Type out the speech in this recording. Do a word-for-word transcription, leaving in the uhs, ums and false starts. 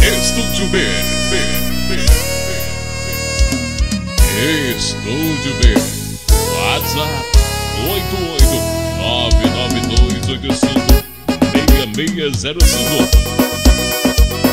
Estúdio B. B, B, B. Estúdio B. WhatsApp oito oito nove nove dois oito cinco seis seis zero cinco.